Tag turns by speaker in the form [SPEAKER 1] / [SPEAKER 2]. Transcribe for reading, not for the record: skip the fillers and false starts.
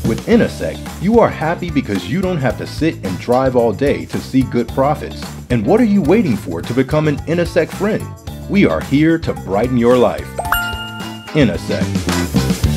[SPEAKER 1] With INASEC, you are happy because you don't have to sit and drive all day to see good profits. And what are you waiting for to become an INASEC friend? We are here to brighten your life. INASEC.